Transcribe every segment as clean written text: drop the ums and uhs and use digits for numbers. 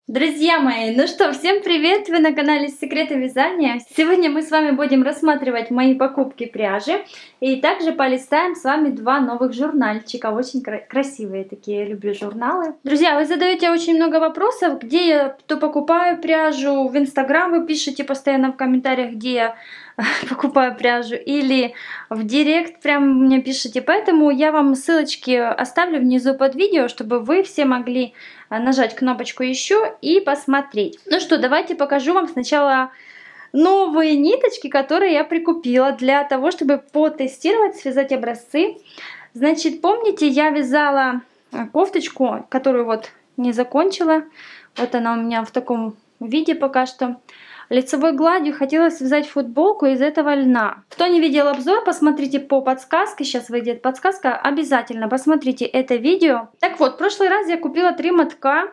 Друзья мои, ну что, всем привет! Вы на канале Секреты Вязания. Сегодня мы с вами будем рассматривать мои покупки пряжи и также полистаем с вами два новых журнальчика. Очень красивые такие, я люблю журналы. Друзья, вы задаете очень много вопросов, где я то покупаю пряжу, в Инстаграм вы пишете постоянно в комментариях, где я покупаю пряжу, или в директ прям мне пишите. Поэтому я вам ссылочки оставлю внизу под видео, чтобы вы все могли нажать кнопочку еще и посмотреть. Ну что, давайте покажу вам сначала новые ниточки, которые я прикупила для того, чтобы потестировать, связать образцы. Значит, помните, я вязала кофточку, которую вот не закончила. Вот она у меня в таком виде пока что. Лицевой гладью хотела связать футболку из этого льна. Кто не видел обзор, посмотрите по подсказке. Сейчас выйдет подсказка. Обязательно посмотрите это видео. Так вот, в прошлый раз я купила 3 мотка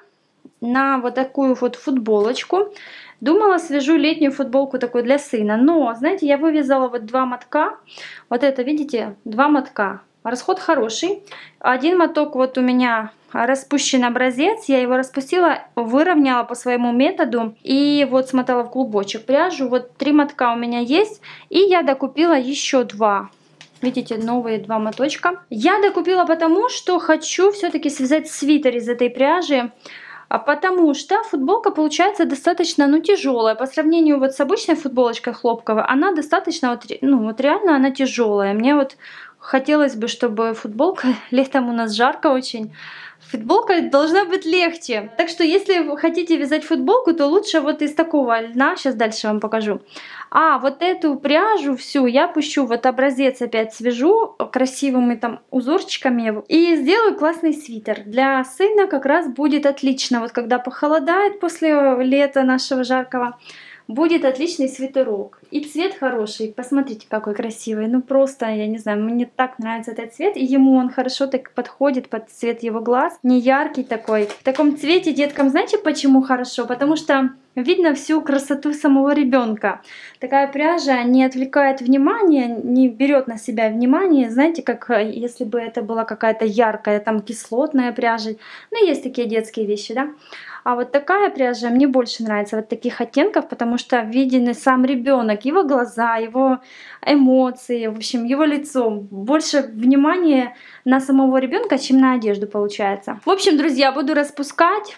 на вот такую вот футболочку. Думала, свяжу летнюю футболку такую для сына. Но, знаете, я вывязала вот 2 мотка. Вот это, видите, 2 мотка. Расход хороший. Один моток вот у меня распущен образец, я его распустила, выровняла по своему методу и вот смотала в клубочек пряжу. Вот 3 мотка у меня есть, и я докупила еще 2. Видите, новые 2 моточка. Я докупила потому, что хочу все-таки связать свитер из этой пряжи, потому что футболка получается достаточно, тяжелая. По сравнению вот с обычной футболочкой хлопковой, она достаточно, вот реально она тяжелая. Мне вот хотелось бы, чтобы футболка, летом у нас жарко очень, футболка должна быть легче. Так что если вы хотите вязать футболку, то лучше вот из такого льна. Сейчас дальше вам покажу. А вот эту пряжу всю я пущу, вот образец опять свяжу красивыми там узорчиками и сделаю классный свитер. Для сына как раз будет отлично. Вот когда похолодает после лета нашего жаркого, будет отличный свитерок. И цвет хороший. Посмотрите, какой красивый. Ну просто, я не знаю, мне так нравится этот цвет. И ему он хорошо так подходит под цвет его глаз. Не яркий такой. В таком цвете деткам, знаете, почему хорошо? Потому что видно всю красоту самого ребенка. Такая пряжа не отвлекает внимание, не берет на себя внимание. Знаете, как если бы это была какая-то яркая, там кислотная пряжа. Ну, есть такие детские вещи, да? А вот такая пряжа мне больше нравится, вот таких оттенков, потому что виден сам ребенок, его глаза, его эмоции, в общем, его лицо. Больше внимания на самого ребенка, чем на одежду получается. В общем, друзья, буду распускать.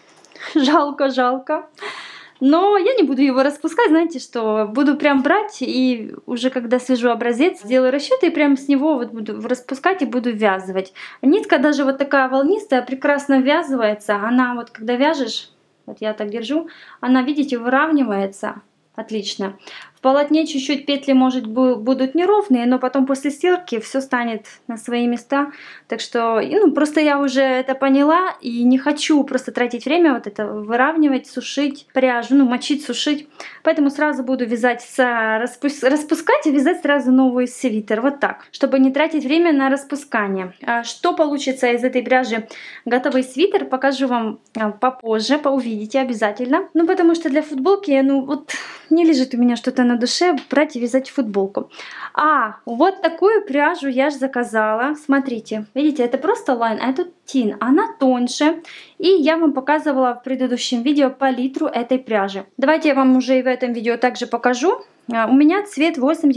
Жалко. Но я не буду его распускать, знаете что, буду прям брать и уже когда свяжу образец, сделаю расчеты и прям с него вот буду распускать и буду ввязывать. Нитка даже вот такая волнистая прекрасно ввязывается, она вот когда вяжешь, вот я так держу, она, видите, выравнивается отлично. В полотне чуть-чуть петли, может, будут неровные, но потом после стирки все станет на свои места. Так что, просто я уже это поняла и не хочу просто тратить время вот это выравнивать, сушить пряжу, мочить, сушить. Поэтому сразу буду вязать, распускать и вязать сразу новый свитер. Вот так, чтобы не тратить время на распускание. Что получится из этой пряжи готовый свитер, покажу вам попозже, увидите обязательно. Потому что для футболки, вот не лежит у меня что-то на душе брать и вязать футболку. Вот такую пряжу я же заказала. Смотрите, видите, это просто лайн, а это тин. Она тоньше. И я вам показывала в предыдущем видео палитру этой пряжи. Давайте я вам уже и в этом видео также покажу. У меня цвет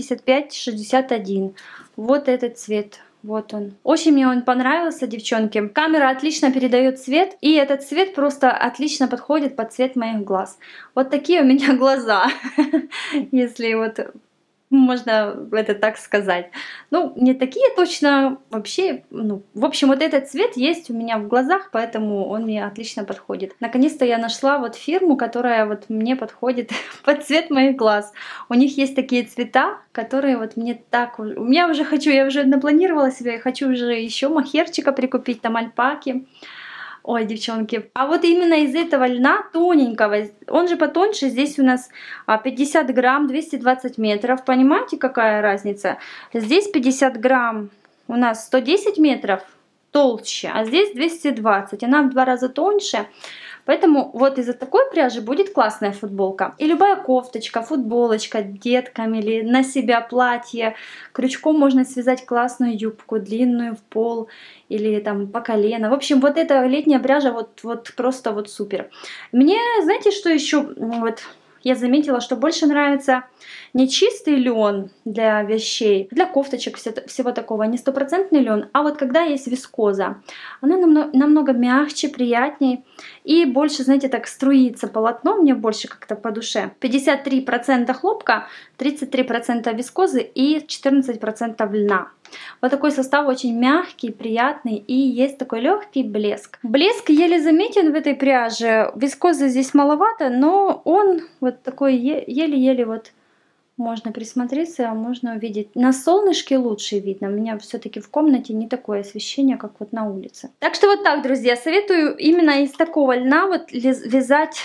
85-61. Вот этот цвет. Вот он. Очень мне он понравился, девчонки. Камера отлично передает цвет, и этот цвет просто отлично подходит под цвет моих глаз. Вот такие у меня глаза, если вот можно это так сказать. Не такие точно вообще. В общем, вот этот цвет есть у меня в глазах, поэтому он мне отлично подходит. Наконец-то я нашла вот фирму, которая вот мне подходит под цвет моих глаз. У них есть такие цвета, которые вот мне так... Я уже напланировала себе, я хочу уже еще мохерчика прикупить, там альпаки. Ой, девчонки. А вот именно из этого льна тоненького, он же потоньше, здесь у нас 50 грамм, 220 метров. Понимаете, какая разница? Здесь 50 грамм у нас 110 метров толще, а здесь 220. Она в 2 раза тоньше. Поэтому вот из-за такой пряжи будет классная футболка. И любая кофточка, футболочка деткам или на себя платье. Крючком можно связать классную юбку, длинную в пол или там по колено. В общем, вот эта летняя пряжа вот просто вот супер. Мне, знаете, что еще вот я заметила, что больше нравится не чистый лен для вещей, для кофточек, всего такого, не стопроцентный лен, а вот когда есть вискоза. Она намного мягче, приятнее и больше, знаете, так струится полотно, мне больше как-то по душе. 53% хлопка, 33% вискозы и 14% льна. Вот такой состав очень мягкий, приятный и есть такой легкий блеск. Блеск еле заметен в этой пряже. Вискозы здесь маловато, но он вот такой еле-еле вот можно присмотреться, можно увидеть. На солнышке лучше видно. У меня все-таки в комнате не такое освещение, как вот на улице. Так что вот так, друзья, советую именно из такого льна вот вязать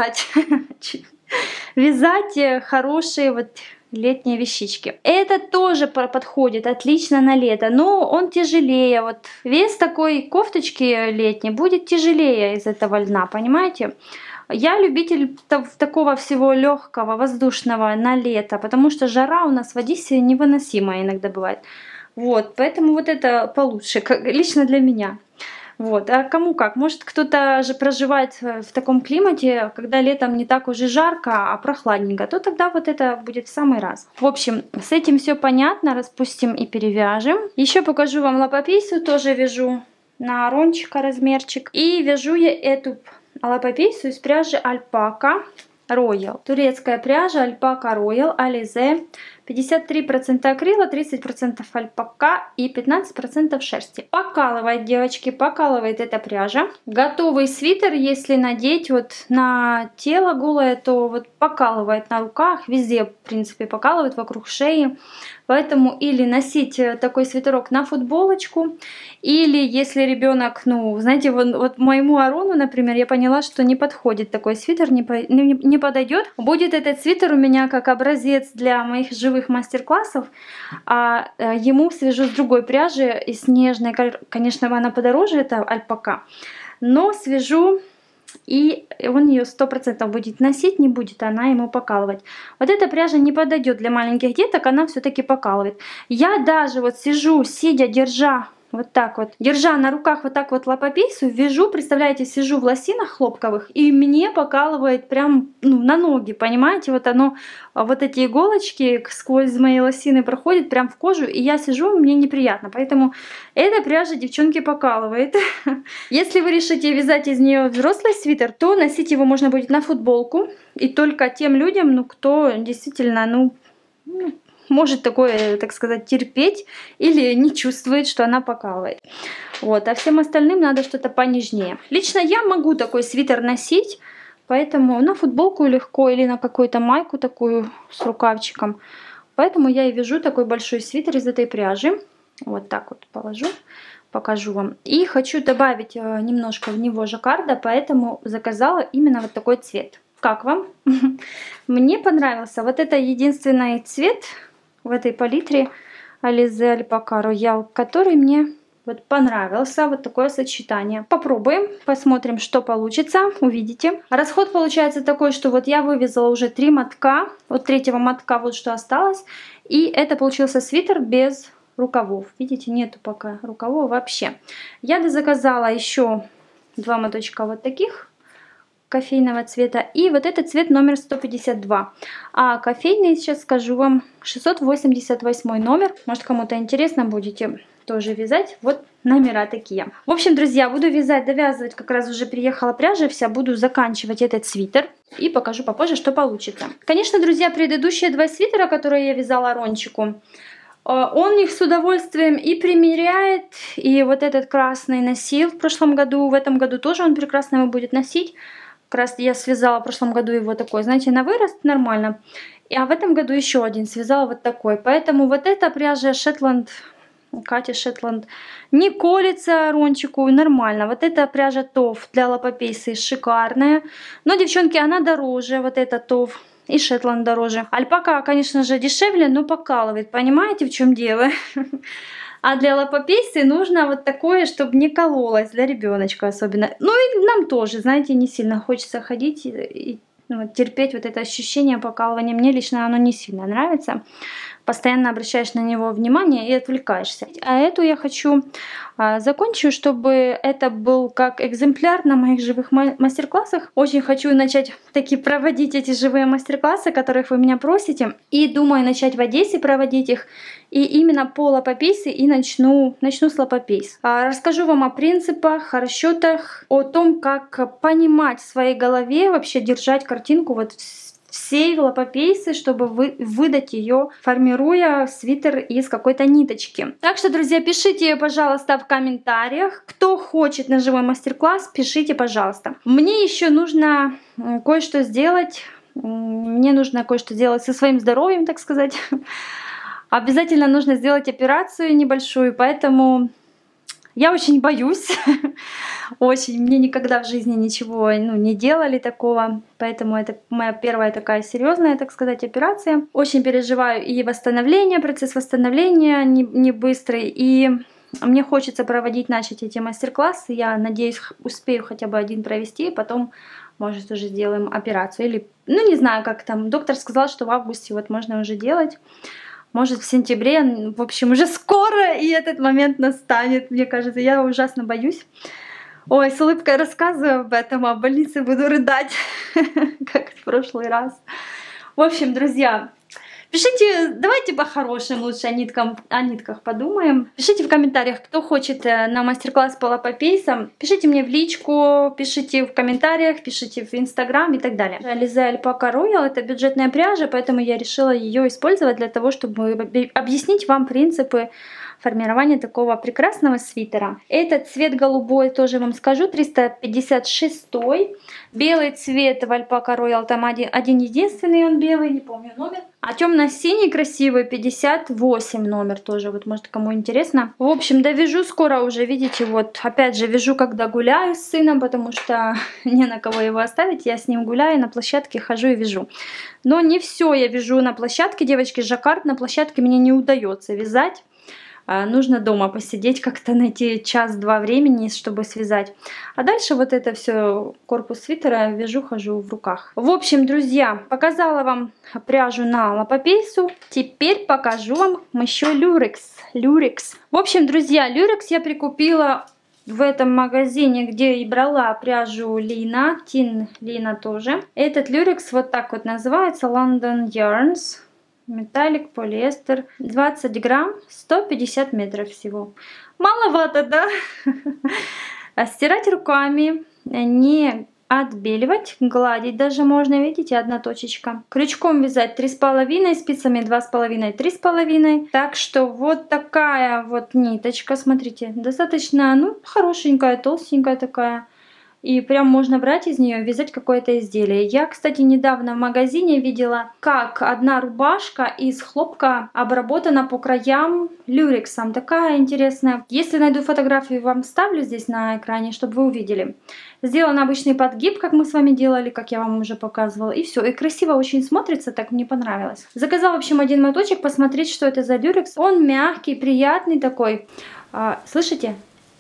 хорошие вот летние вещички. Это тоже подходит отлично на лето, но он тяжелее. Вот вес такой кофточки летней будет тяжелее из этого льна, понимаете? Я любитель такого всего легкого, воздушного на лето, потому что жара у нас в Одессе невыносимая иногда бывает. Вот, поэтому вот это получше, лично для меня. Вот, а кому как? Может, кто-то же проживает в таком климате, когда летом не так уже жарко, а прохладненько, то тогда вот это будет в самый раз. В общем, с этим все понятно, распустим и перевяжем. Еще покажу вам лапопейсу, тоже вяжу на рончика размерчик. И вяжу я эту лапопейсу из пряжи Alpaca Royal. Турецкая пряжа Alpaca Royal Alize. 53% акрила, 30% альпака и 15% шерсти. Покалывает, девочки, покалывает эта пряжа. Готовый свитер, если надеть вот на тело голое, то вот покалывает на руках, везде, в принципе, покалывает вокруг шеи. Поэтому или носить такой свитерок на футболочку, или если ребенок, ну, знаете, вот моему Арону, например, я поняла, что не подходит такой свитер, не подойдет. Будет этот свитер у меня как образец для моих живых мастер-классов, а ему свяжу с другой пряжи, из нежной, конечно, она подороже, это альпака, но свяжу, и он ее 100% будет носить, не будет она ему покалывать. Вот эта пряжа не подойдет для маленьких деток, она все-таки покалывает. Я даже вот сижу, сидя, держа вот так вот, держа на руках вот так вот лапопейсу, вяжу, представляете, сижу в лосинах хлопковых, и мне покалывает прям, ну, на ноги, понимаете, вот оно, вот эти иголочки сквозь мои лосины проходят прям в кожу, и я сижу, мне неприятно, поэтому эта пряжа, девчонки, покалывает. Если вы решите вязать из нее взрослый свитер, то носить его можно будет на футболку, и только тем людям, ну, кто действительно, ну может такое, так сказать, терпеть или не чувствует, что она покалывает. Вот, а всем остальным надо что-то понежнее. Лично я могу такой свитер носить, поэтому на футболку легко или на какую-то майку такую с рукавчиком. Поэтому я и вяжу такой большой свитер из этой пряжи. Вот так вот положу, покажу вам. И хочу добавить немножко в него жаккарда, поэтому заказала именно вот такой цвет. Как вам? Мне понравился. Вот это единственный цвет в этой палитре Alize Alpaca Royal, который мне вот понравился. Вот такое сочетание. Попробуем, посмотрим, что получится, увидите. Расход получается такой, что вот я вывязала уже 3 мотка, вот 3-го мотка вот что осталось, и это получился свитер без рукавов. Видите, нету пока рукавов вообще. Я дозаказала еще 2 моточка вот таких кофейного цвета, и вот этот цвет номер 152, а кофейный, сейчас скажу вам, 688 номер. Может, кому-то интересно, будете тоже вязать. Вот номера такие. В общем, друзья, буду вязать, довязывать, как раз уже приехала пряжа вся, буду заканчивать этот свитер и покажу попозже, что получится. Конечно, друзья, предыдущие 2 свитера, которые я вязала Рончику, он их с удовольствием и примеряет, и вот этот красный носил в прошлом году, в этом году тоже он прекрасно его будет носить. Как раз я связала в прошлом году его такой, знаете, на вырост нормально. А в этом году еще один связала вот такой. Поэтому вот эта пряжа Shetland, Катя Shetland, не колется Рончику, нормально. Вот эта пряжа тоф для лапопейсы шикарная. Но, девчонки, она дороже, вот эта тоф. И Shetland дороже. Альпака, конечно же, дешевле, но покалывает. Понимаете, в чем дело? А для лапопейсы нужно вот такое, чтобы не кололось, для ребеночка особенно. Ну и нам тоже, знаете, не сильно хочется ходить и ну, вот терпеть вот это ощущение покалывания. Мне лично оно не сильно нравится. Постоянно обращаешь на него внимание и отвлекаешься. А эту я хочу закончу, чтобы это был как экземпляр на моих живых мастер-классах. Очень хочу начать таки проводить эти живые мастер-классы, которых вы меня просите. И думаю начать в Одессе проводить их. И именно по лапопейсе и начну с лапопейс. Расскажу вам о принципах, о расчетах, о том, как понимать в своей голове, вообще держать картинку вот всей лапопейсы, чтобы выдать ее, формируя свитер из какой-то ниточки. Так что, друзья, пишите, пожалуйста, в комментариях, кто хочет на живой мастер-класс, пишите, пожалуйста. Мне еще нужно кое-что сделать. Мне нужно кое-что сделать со своим здоровьем, так сказать. Обязательно нужно сделать операцию небольшую, поэтому я очень боюсь. Очень. Мне никогда в жизни ничего не делали такого. Поэтому это моя первая такая серьезная, так сказать, операция. Очень переживаю и восстановление, процесс восстановления не быстрый. И мне хочется начать эти мастер-классы. Я надеюсь, успею хотя бы один провести, потом, может, уже сделаем операцию. Или, не знаю, как там. Доктор сказал, что в августе вот можно уже делать. Может, в сентябре, в общем, уже скоро, и этот момент настанет, мне кажется. Я ужасно боюсь. Ой, с улыбкой рассказываю об этом, а в больнице буду рыдать, как в прошлый раз. В общем, друзья, пишите, давайте по-хорошему лучше о нитках подумаем. Пишите в комментариях, кто хочет на мастер-класс по лапопейсам. Пишите мне в личку, пишите в комментариях, пишите в Инстаграм и так далее. Alize Alpaca Royal — это бюджетная пряжа, поэтому я решила ее использовать для того, чтобы объяснить вам принципы формирования такого прекрасного свитера. Этот цвет голубой, тоже вам скажу, 356. Белый цвет в Alpaca Royal, там один единственный он белый, не помню номер. А темно-синий красивый 58 номер тоже, вот может кому интересно. В общем, довяжу скоро уже, видите, вот опять же вяжу, когда гуляю с сыном, потому что не на кого его оставить, я с ним гуляю, на площадке хожу и вяжу. Но не все я вяжу на площадке, девочки, жаккард на площадке мне не удается вязать. Нужно дома посидеть, как-то найти час-два времени, чтобы связать. А дальше вот это все, корпус свитера, вяжу, хожу в руках. В общем, друзья, показала вам пряжу на лапопейсу. Теперь покажу вам еще люрекс. В общем, друзья, люрекс я прикупила в этом магазине, где и брала пряжу Лина, Тин Лина тоже. Этот люрекс вот так вот называется, London Yarns. Металлик, полиэстер, 20 грамм, 150 метров всего. Маловато, да? Стирать руками, не отбеливать, гладить даже можно, видите, одна точечка. Крючком вязать 3,5, спицами 2,5, 3,5. Так что вот такая вот ниточка, смотрите, достаточно, хорошенькая, толстенькая такая. И прям можно брать из нее и вязать какое-то изделие. Я, кстати, недавно в магазине видела, как одна рубашка из хлопка обработана по краям люрексом. Такая интересная. Если найду фотографию, вам вставлю здесь на экране, чтобы вы увидели. Сделан обычный подгиб, как мы с вами делали, как я вам уже показывала. И все. И красиво очень смотрится, так мне понравилось. Заказала, в общем, один моточек, посмотреть, что это за люрекс. Он мягкий, приятный такой. Слышите?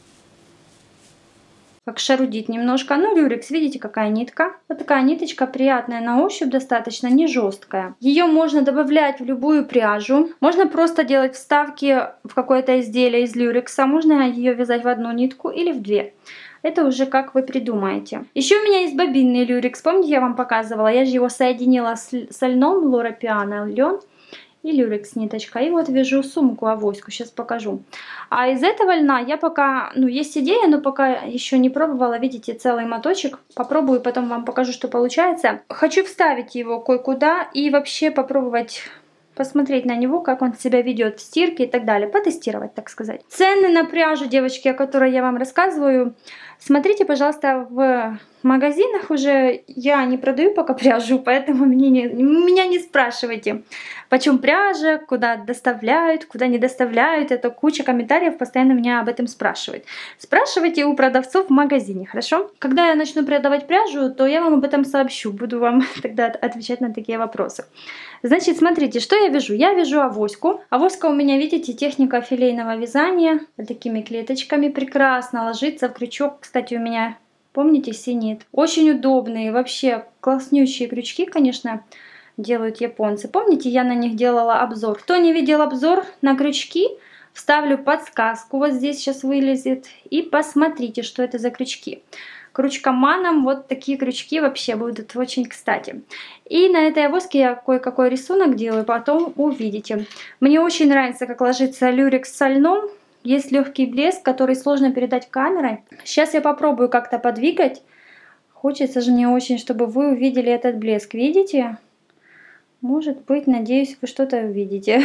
Как шарудит немножко. Люрекс, видите, какая нитка. Вот такая ниточка приятная на ощупь, достаточно не жесткая. Ее можно добавлять в любую пряжу. Можно просто делать вставки в какое-то изделие из люрекса. Можно ее вязать в одну нитку или в две. Это уже как вы придумаете. Еще у меня есть бобинный люрекс. Помните, я вам показывала? Я же его соединила с льном Лора Пиано лен. И люрекс ниточка. И вот вяжу сумку, авоську. Сейчас покажу. А из этого льна я пока, есть идея, но пока еще не пробовала. Видите, целый моточек. Попробую, потом вам покажу, что получается. Хочу вставить его кое-куда и вообще попробовать посмотреть на него, как он себя ведет в стирке и так далее. Потестировать, так сказать. Цены на пряжу, девочки, о которой я вам рассказываю, Смотрите, пожалуйста, в магазинах уже я не продаю пока пряжу, поэтому меня не спрашивайте, почем пряжа, куда доставляют, куда не доставляют. Это куча комментариев постоянно меня об этом спрашивают. Спрашивайте у продавцов в магазине, хорошо? Когда я начну продавать пряжу, то я вам об этом сообщу, буду вам тогда отвечать на такие вопросы. Значит, смотрите, что я вяжу? Я вяжу авоську. Авоська у меня, видите, техника филейного вязания. Вот такими клеточками прекрасно ложится в крючок. Кстати, у меня, помните, синит. Очень удобные, вообще класснющие крючки, конечно, делают японцы. Помните, я на них делала обзор. Кто не видел обзор на крючки, вставлю подсказку. Вот здесь сейчас вылезет. И посмотрите, что это за крючки. Крючкоманам вот такие крючки вообще будут очень кстати. И на этой авоске я кое-какой рисунок делаю, потом увидите. Мне очень нравится, как ложится люрекс со льном. Есть легкий блеск, который сложно передать камерой. Сейчас я попробую как-то подвигать. Хочется же мне очень, чтобы вы увидели этот блеск. Видите? Может быть, надеюсь, вы что-то увидите.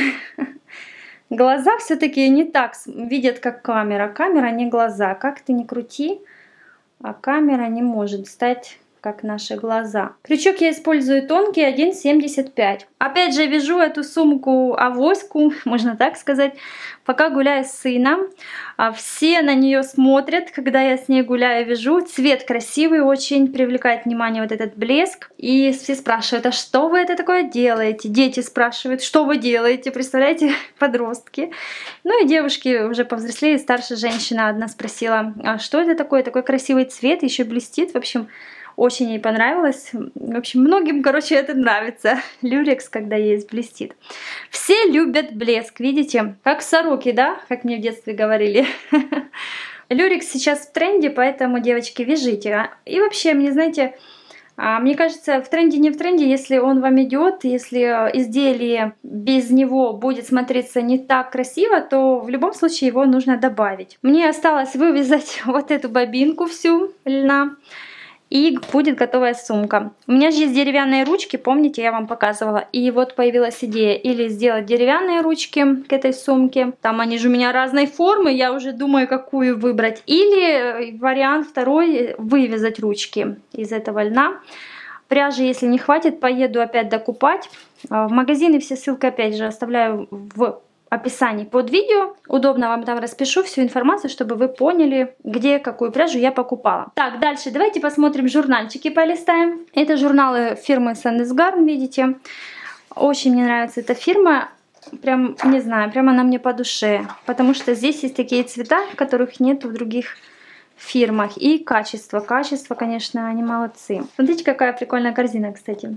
Глаза все-таки не так видят, как камера. Камера не глаза. Как ты ни крути, а камера не может стать как наши глаза. Крючок я использую тонкий 1,75. Опять же вяжу эту сумку авоську, можно так сказать, пока гуляю с сыном. Все на нее смотрят, когда я с ней гуляю, вяжу. Цвет красивый, очень привлекает внимание вот этот блеск. И все спрашивают, а что вы это такое делаете? Дети спрашивают, что вы делаете? Представляете, подростки. Ну и девушки уже повзрослее, старше женщина одна спросила, а что это такое? Такой красивый цвет, еще блестит. В общем, очень ей понравилось. В общем, многим, короче, это нравится. Люрекс, когда есть, блестит. Все любят блеск, видите? Как сороки, да? Как мне в детстве говорили. Люрекс сейчас в тренде, поэтому, девочки, вяжите. И вообще, мне, знаете, мне кажется, в тренде не в тренде, если он вам идет, если изделие без него будет смотреться не так красиво, то в любом случае его нужно добавить. Мне осталось вывязать вот эту бобинку всю льна. И будет готовая сумка. У меня же есть деревянные ручки, помните, я вам показывала. И вот появилась идея или сделать деревянные ручки к этой сумке. Там они же у меня разной формы, я уже думаю, какую выбрать. Или вариант второй, вывязать ручки из этого льна. Пряжи, если не хватит, поеду опять докупать. В магазины все ссылки опять же оставляю в описании под видео. Удобно вам там распишу всю информацию, чтобы вы поняли, где какую пряжу я покупала. Так, дальше давайте посмотрим журнальчики, полистаем. Это журналы фирмы Sandes Garn, видите. Очень мне нравится эта фирма. Прям, не знаю, прям она мне по душе. Потому что здесь есть такие цвета, которых нет в других фирмах. И качество. Качество, конечно, они молодцы. Смотрите, какая прикольная корзина, кстати.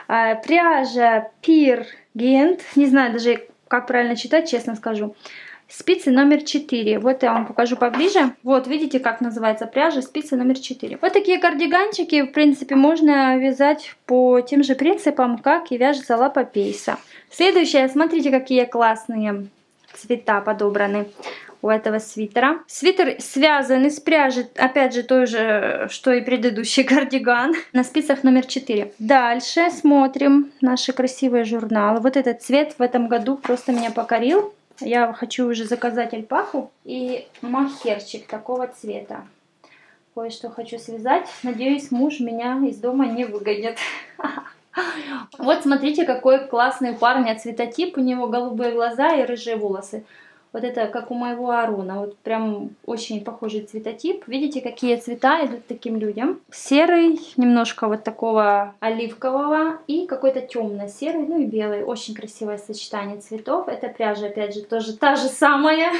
Пряжа Peer Gent. Не знаю даже, как правильно читать, честно скажу. Спицы номер 4. Вот я вам покажу поближе. Вот, видите, как называется пряжа, спицы номер 4. Вот такие кардиганчики, в принципе, можно вязать по тем же принципам, как и вяжется лапа пейса. Следующее, смотрите, какие классные цвета подобраны у этого свитера. Свитер связан из пряжи, опять же, той же, что и предыдущий кардиган, на спицах номер 4. Дальше смотрим наши красивые журналы. Вот этот цвет в этом году просто меня покорил. Я хочу уже заказать альпаку и махерчик такого цвета. Кое-что хочу связать. Надеюсь, муж меня из дома не выгонит. Вот смотрите, какой классный у парня цветотип. У него голубые глаза и рыжие волосы. Вот это как у моего Арона. Вот прям очень похожий цветотип. Видите, какие цвета идут таким людям. Серый, немножко вот такого оливкового и какой-то темно-серый, ну и белый. Очень красивое сочетание цветов. Это пряжа, опять же, тоже та же самая.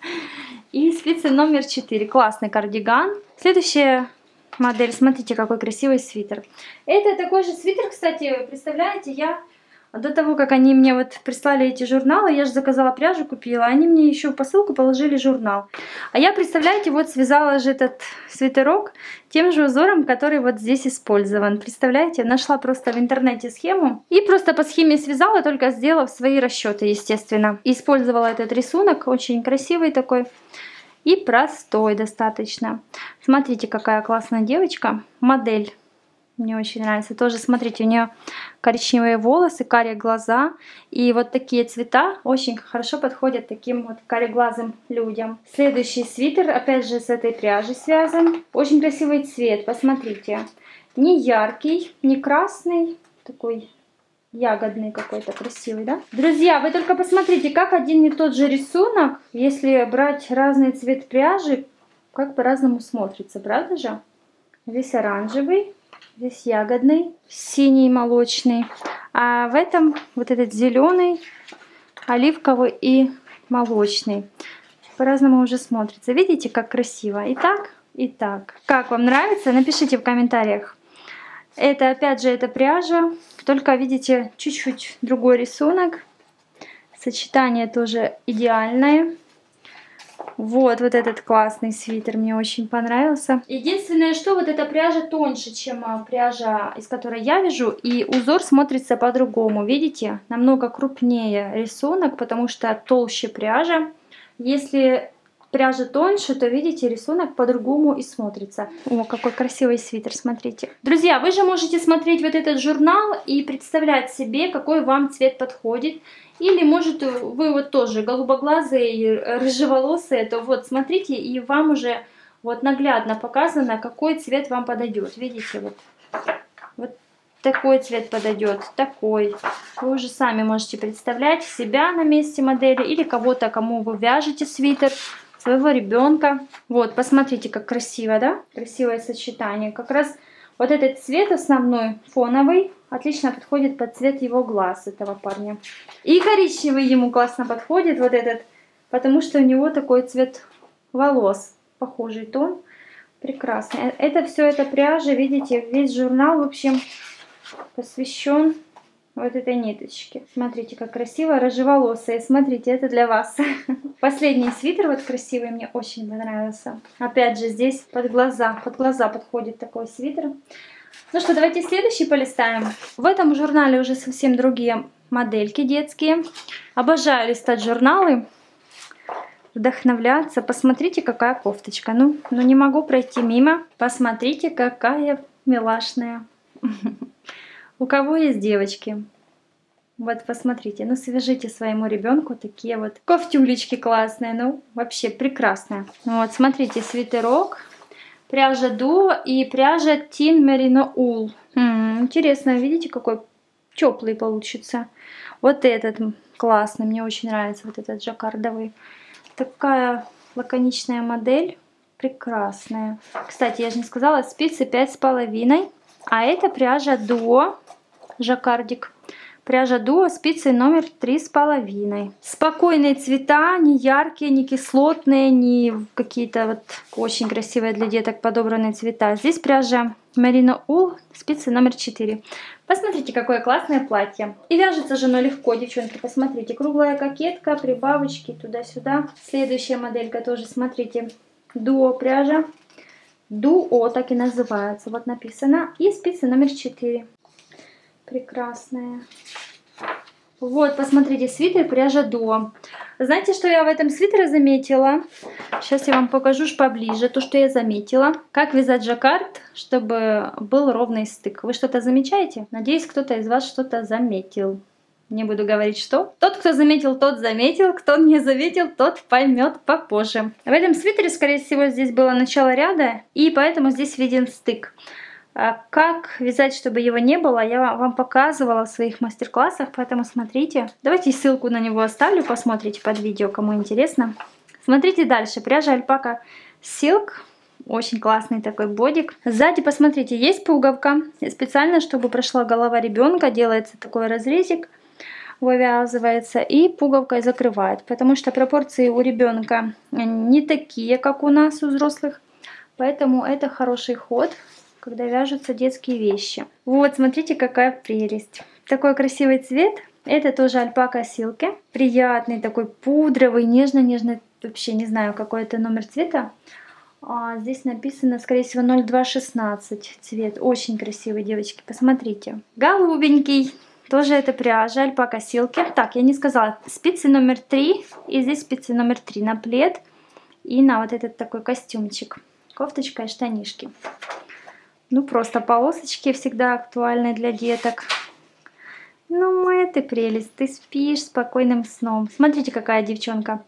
И спицы номер 4. Классный кардиган. Следующая модель. Смотрите, какой красивый свитер. Это такой же свитер, кстати, представляете, я... До того, как они мне вот прислали эти журналы, я же заказала пряжу, купила, они мне еще в посылку положили журнал. А я, представляете, вот связала же этот свитерок тем же узором, который вот здесь использован. Представляете, нашла просто в интернете схему и просто по схеме связала, только сделав свои расчеты, естественно. Использовала этот рисунок, очень красивый такой и простой достаточно. Смотрите, какая классная девочка, модель. Мне очень нравится. Тоже, смотрите, у нее коричневые волосы, карие глаза. И вот такие цвета очень хорошо подходят таким вот кареглазым людям. Следующий свитер, опять же, с этой пряжей связан. Очень красивый цвет, посмотрите. Не яркий, не красный, такой ягодный какой-то, красивый, да? Друзья, вы только посмотрите, как один и тот же рисунок, если брать разный цвет пряжи, как по-разному смотрится, правда же? Здесь оранжевый. Здесь ягодный, синий, молочный. А в этом вот этот зеленый, оливковый и молочный. По-разному уже смотрится. Видите, как красиво. И так, и так. Как вам нравится? Напишите в комментариях. Это, опять же, это пряжа. Только, видите, чуть-чуть другой рисунок. Сочетание тоже идеальное. Вот этот классный свитер мне очень понравился. Единственное, что вот эта пряжа тоньше, чем пряжа, из которой я вяжу, и узор смотрится по-другому. Видите, намного крупнее рисунок, потому что толще пряжа. Если пряжа тоньше, то видите, рисунок по-другому и смотрится. О, какой красивый свитер, смотрите. Друзья, вы же можете смотреть вот этот журнал и представлять себе, какой вам цвет подходит. Или, может, вы вот тоже голубоглазые и рыжеволосые, то вот смотрите, и вам уже вот наглядно показано, какой цвет вам подойдет. Видите, вот такой цвет подойдет, такой. Вы уже сами можете представлять себя на месте модели или кого-то, кому вы вяжете свитер, своего ребенка. Вот, посмотрите, как красиво, да? Красивое сочетание. Как раз вот этот цвет основной, фоновый, отлично подходит под цвет его глаз, этого парня. И коричневый ему классно подходит, вот этот, потому что у него такой цвет волос, похожий тон. Прекрасно. Это все, это пряжа, видите, весь журнал, в общем, посвящен вот этой ниточке. Смотрите, как красиво, рыжеволосые. Смотрите, это для вас. Последний свитер вот красивый, мне очень понравился. Опять же, здесь под глаза подходит такой свитер. Ну что, давайте следующий полистаем. В этом журнале уже совсем другие модельки детские. Обожаю листать журналы, вдохновляться. Посмотрите, какая кофточка. Ну не могу пройти мимо. Посмотрите, какая милашная. У кого есть девочки? Вот посмотрите, ну свяжите своему ребенку такие вот кофтюлечки классные, ну вообще прекрасные. Вот смотрите, свитерок, пряжа Duo и пряжа Tin Merino Wool. Интересно, видите, какой теплый получится. Вот этот классный, мне очень нравится, вот этот жаккардовый. Такая лаконичная модель, прекрасная. Кстати, я же не сказала, спицы 5,5. А это пряжа Duo, жаккардик. Пряжа Duo, спицы номер 3,5. Спокойные цвета, не яркие, не кислотные, не какие-то вот очень красивые для деток подобранные цвета. Здесь пряжа Merino Wool, спицы номер 4. Посмотрите, какое классное платье. И вяжется же оно легко, девчонки, посмотрите. Круглая кокетка, прибавочки туда-сюда. Следующая моделька тоже, смотрите, Duo пряжа. Duo так и называется, вот написано. И спицы номер 4. Прекрасная. Вот, посмотрите, свитер пряжа Duo. Знаете, что я в этом свитере заметила? Сейчас я вам покажу поближе то, что я заметила. Как вязать жаккард, чтобы был ровный стык. Вы что-то замечаете? Надеюсь, кто-то из вас что-то заметил. Не буду говорить, что. Тот, кто заметил, тот заметил. Кто не заметил, тот поймет попозже. В этом свитере, скорее всего, здесь было начало ряда, и поэтому здесь виден стык. Как вязать, чтобы его не было, я вам показывала в своих мастер-классах, поэтому смотрите. Давайте ссылку на него оставлю, посмотрите под видео, кому интересно. Смотрите дальше. Пряжа альпака Silk. Очень классный такой бодик. Сзади, посмотрите, есть пуговка. И специально, чтобы прошла голова ребенка, делается такой разрезик, вывязывается, и пуговкой закрывает. Потому что пропорции у ребенка не такие, как у нас, у взрослых. Поэтому это хороший ход, когда вяжутся детские вещи. Вот, смотрите, какая прелесть. Такой красивый цвет. Это тоже альпака Silk. Приятный такой пудровый, нежно-нежный. Вообще не знаю, какой это номер цвета. Здесь написано, скорее всего, 0216 цвет. Очень красивый, девочки, посмотрите. Голубенький. Тоже это пряжа альпака Silk. Так, я не сказала. Спицы номер 3. И здесь спицы номер 3 на плед. И на вот этот такой костюмчик. Кофточка и штанишки. Ну, просто полосочки всегда актуальны для деток. Ну, моя ты прелесть, ты спишь спокойным сном. Смотрите, какая девчонка.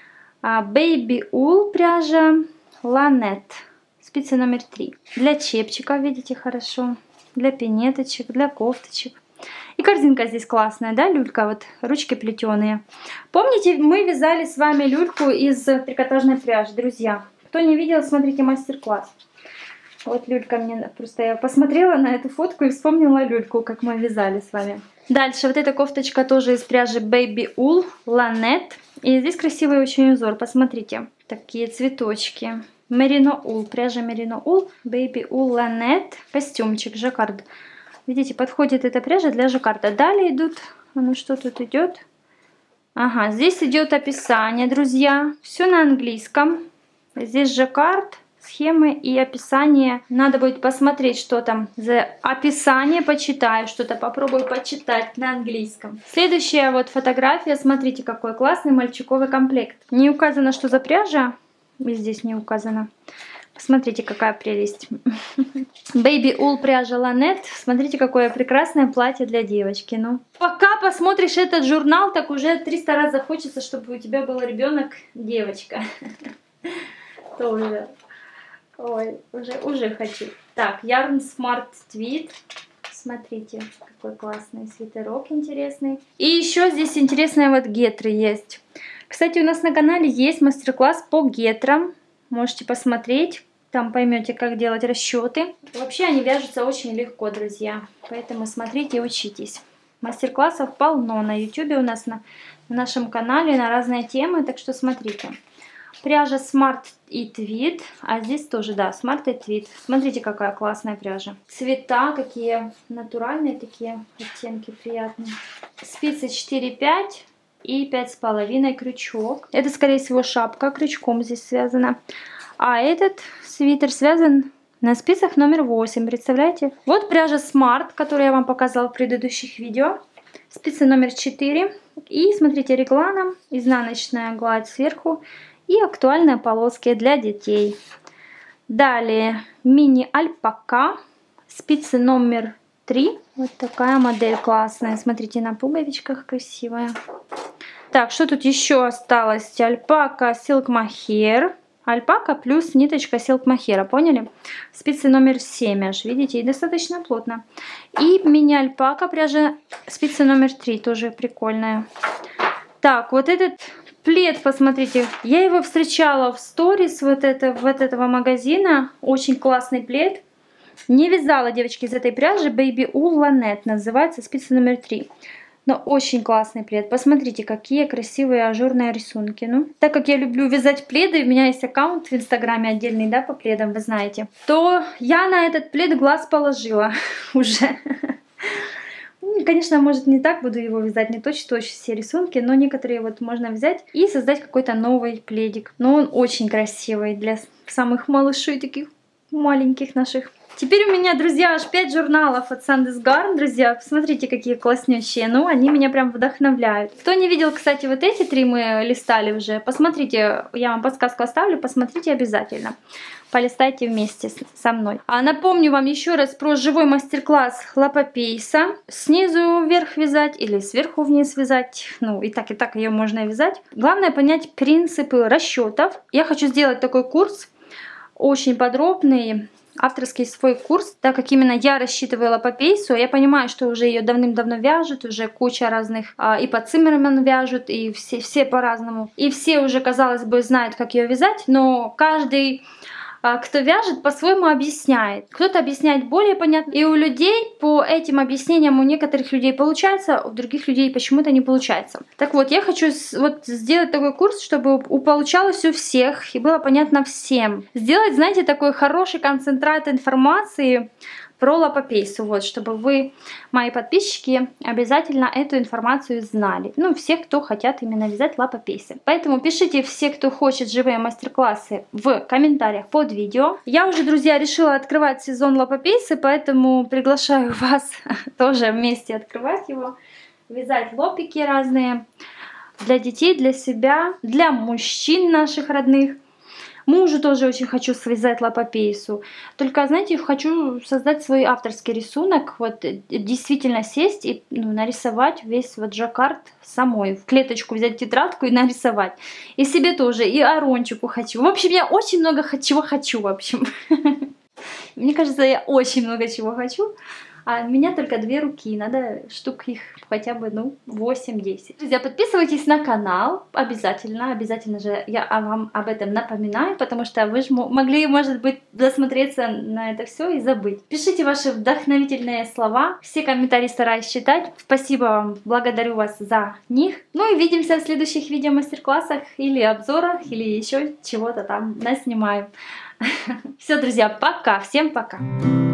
Baby Wool пряжа Lanet. Спица номер 3. Для чепчика, видите, хорошо. Для пинеточек, для кофточек. И корзинка здесь классная, да, люлька, вот ручки плетеные. Помните, мы вязали с вами люльку из трикотажной пряжи, друзья? Кто не видел, смотрите мастер-класс. Вот люлька мне, просто я посмотрела на эту фотку и вспомнила люльку, как мы вязали с вами. Дальше, вот эта кофточка тоже из пряжи Baby Wool Lanet. И здесь красивый очень узор, посмотрите. Такие цветочки. Merino Wool, пряжа Merino Wool, Baby Wool Lanet, костюмчик, жаккард. Видите, подходит эта пряжа для жаккарда. Далее идут, ну что тут идет? Ага, здесь идет описание, друзья. Все на английском. Здесь жаккард, схемы и описание. Надо будет посмотреть, что там за описание, почитаю что-то, попробую почитать на английском. Следующая вот фотография, смотрите, какой классный мальчиковый комплект. Не указано, что за пряжа, и здесь не указано. Посмотрите, какая прелесть. Baby Wool пряжа Lanet. Смотрите, какое прекрасное платье для девочки. Ну, пока посмотришь этот журнал, так уже 300 раз захочется, чтобы у тебя был ребенок девочка. Тоже. Ой, уже хочу. Так, Yarn Smart Tweed. Смотрите, какой классный свитерок интересный. И еще здесь интересные вот гетры есть. Кстати, у нас на канале есть мастер-класс по гетрам. Можете посмотреть, там поймете, как делать расчеты. Вообще они вяжутся очень легко, друзья. Поэтому смотрите и учитесь. Мастер-классов полно на YouTube у нас на нашем канале на разные темы, так что смотрите. Пряжа Smart и Tweed, а здесь тоже, да, Smart и Tweed. Смотрите, какая классная пряжа. Цвета какие натуральные, такие оттенки приятные. Спицы 4-5 и 5,5 крючок. Это, скорее всего, шапка крючком здесь связана. А этот свитер связан на спицах номер 8, представляете? Вот пряжа Smart, которую я вам показала в предыдущих видео. Спицы номер 4. И, смотрите, регланом, изнаночная гладь сверху. И актуальные полоски для детей. Далее мини-альпака. Спицы номер 3. Вот такая модель классная. Смотрите, на пуговичках красивая. Так, что тут еще осталось? Альпака Silk Mohair. Альпака плюс ниточка Silk Mohair, поняли? Спицы номер 7 аж, видите, и достаточно плотно. И мини-альпака пряжа спицы номер 3, тоже прикольная. Так, вот этот плед, посмотрите, я его встречала в сторис вот этого магазина. Очень классный плед. Не вязала, девочки, из этой пряжи. Baby Wool Lanet называется, спица номер 3. Но очень классный плед. Посмотрите, какие красивые ажурные рисунки. Ну, так как я люблю вязать пледы, у меня есть аккаунт в инстаграме отдельный, да, по пледам, вы знаете, то я на этот плед глаз положила уже. Конечно, может, не так буду его вязать, не точно все рисунки, но некоторые вот можно взять и создать какой-то новый пледик. Но он очень красивый для самых малышей, таких маленьких наших. Теперь у меня, друзья, аж 5 журналов от Sandes Garn, друзья. Посмотрите, какие класснющие. Ну, они меня прям вдохновляют. Кто не видел, кстати, вот эти 3 мы листали уже, посмотрите, я вам подсказку оставлю, посмотрите обязательно. Полистайте вместе со мной. А напомню вам еще раз про живой мастер-класс хлопопейса. Снизу вверх вязать или сверху вниз вязать. Ну, и так ее можно вязать. Главное понять принципы расчетов. Я хочу сделать такой курс, очень подробный, авторский свой курс, так как именно я рассчитывала по пейсу. Я понимаю, что уже ее давным-давно вяжут, уже куча разных, и по Циммерман вяжут, и все по-разному. И все уже, казалось бы, знают, как ее вязать, но каждый, кто вяжет, по-своему объясняет. Кто-то объясняет более понятно. И у людей по этим объяснениям, у некоторых людей получается, у других людей почему-то не получается. Так вот, я хочу вот сделать такой курс, чтобы получалось у всех и было понятно всем. Сделать, знаете, такой хороший концентрат информации про лапопейсу, вот, чтобы вы, мои подписчики, обязательно эту информацию знали. Ну, всех, кто хотят именно вязать лапопейсы. Поэтому пишите все, кто хочет живые мастер-классы, в комментариях под видео. Я уже, друзья, решила открывать сезон лапопейсы, поэтому приглашаю вас тоже вместе открывать его, вязать лопики разные для детей, для себя, для мужчин наших родных. Мужу тоже очень хочу связать лапопейсу. Только, знаете, хочу создать свой авторский рисунок. Вот действительно сесть и нарисовать весь вот жаккард самой. В клеточку взять тетрадку и нарисовать. И себе тоже, и Арончику хочу. В общем, я очень много чего хочу, в общем. Мне кажется, я очень много чего хочу. А у меня только 2 руки, надо штук их хотя бы, 8-10. Друзья, подписывайтесь на канал, обязательно же я вам об этом напоминаю, потому что вы же могли, может быть, засмотреться на это все и забыть. Пишите ваши вдохновительные слова, все комментарии стараюсь читать. Спасибо вам, благодарю вас за них. Ну и увидимся в следующих видео мастер-классах или обзорах, или еще чего-то там наснимаю. Все, друзья, пока, всем пока!